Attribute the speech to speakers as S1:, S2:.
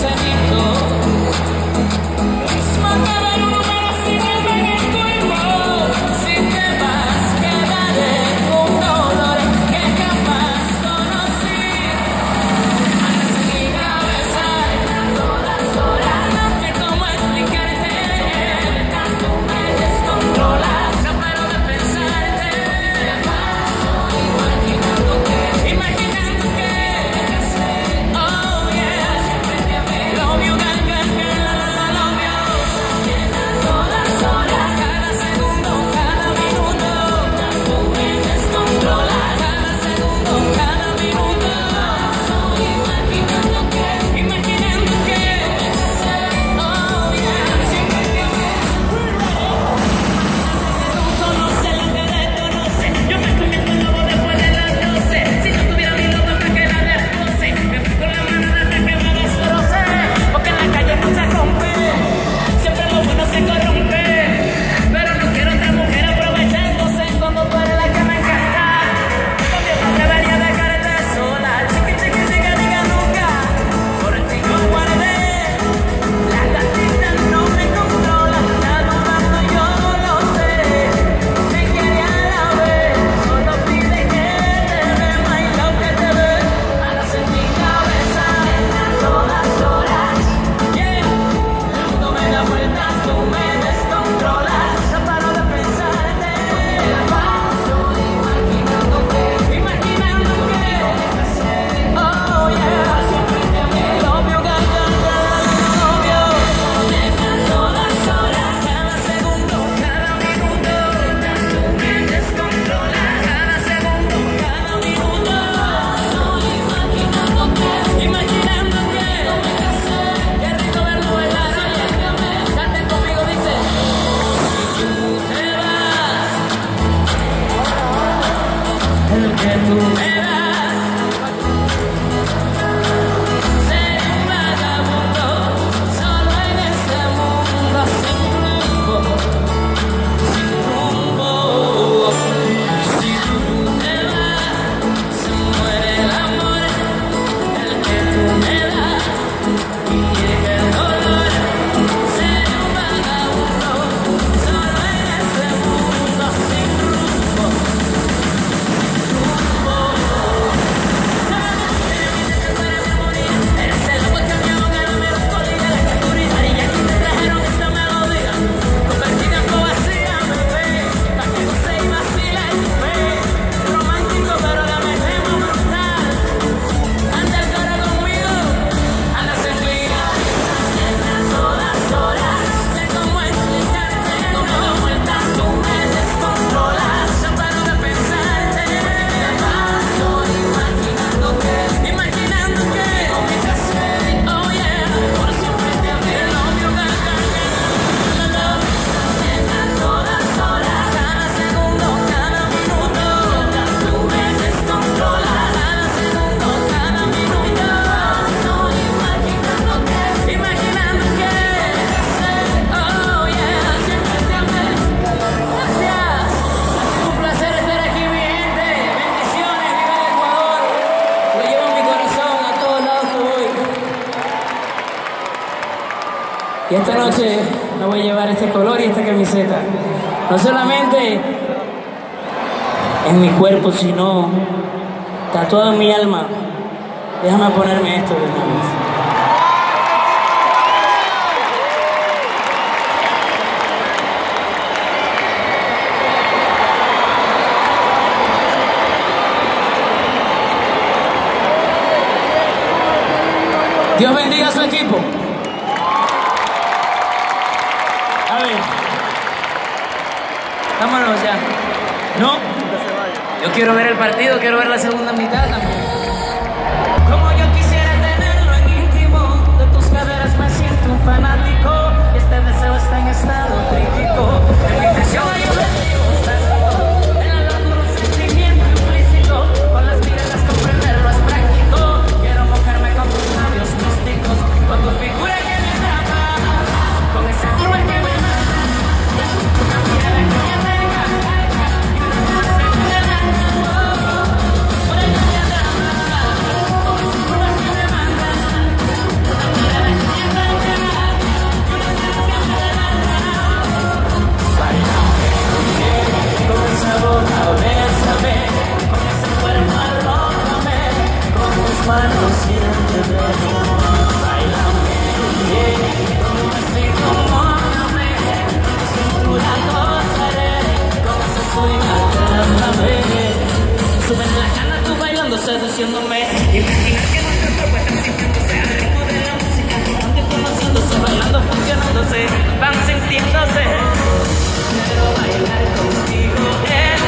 S1: Y esta noche me voy a llevar este color y esta camiseta. No solamente en mi cuerpo, sino tatuado en mi alma. Déjame ponerme esto de una vez. Dios bendiga a su equipo. A ver. Vámonos ya. No. Yo quiero ver el partido, quiero ver la segunda mitad también. Como yo quisiera tenerlo en íntimo, de tus caderas me siento un fanático. Este deseo está en estado crítico. En mi intención hay un objetivo estático. En la locura un sentimiento implícito. Con las miradas comprenderlo es práctico. Quiero mojarme con tus labios místicos, con tu figura que me atrapa, con esa curva que me mata, una mirada que me ataca, y una frase que me da por ella me atrapa. Seduciéndome, imagina que nuestro cuerpo está sintiéndose al ritmo de la música, donde conociéndose, bailando, funcionándose, van sintiéndose. Quiero bailar contigo.